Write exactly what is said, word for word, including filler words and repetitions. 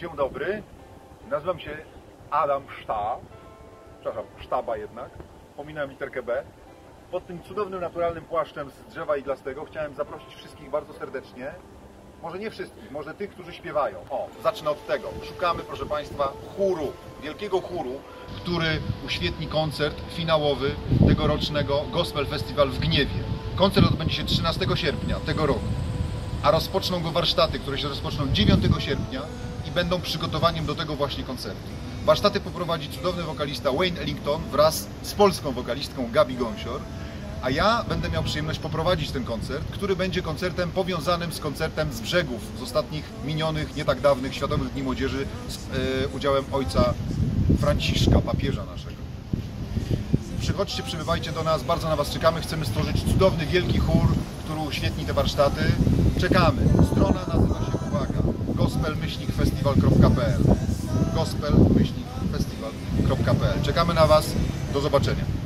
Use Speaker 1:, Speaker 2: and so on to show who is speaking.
Speaker 1: Dzień dobry, nazywam się Adam Szta, przepraszam, Sztaba jednak, pominąłem literkę B. Pod tym cudownym, naturalnym płaszczem z drzewa iglastego chciałem zaprosić wszystkich bardzo serdecznie, może nie wszystkich, może tych, którzy śpiewają. O, zacznę od tego. Szukamy, proszę Państwa, chóru, wielkiego chóru, który uświetni koncert finałowy tegorocznego Gospel Festival w Gniewie. Koncert odbędzie się trzynastego sierpnia tego roku, a rozpoczną go warsztaty, które się rozpoczną dziewiątego sierpnia i będą przygotowaniem do tego właśnie koncertu. Warsztaty poprowadzi cudowny wokalista Wayne Ellington wraz z polską wokalistką Gabi Gąsior, a ja będę miał przyjemność poprowadzić ten koncert, który będzie koncertem powiązanym z koncertem z brzegów z ostatnich minionych, nie tak dawnych Światowych Dni Młodzieży z e, udziałem ojca Franciszka, papieża naszego. Przychodźcie, przybywajcie do nas, bardzo na Was czekamy. Chcemy stworzyć cudowny, wielki chór, który uświetni te warsztaty. Czekamy. Strona nazywa się, uwaga, gospel myślnik festiwal kropka p l gospel myślnik festiwal kropka p l. Czekamy na Was. Do zobaczenia.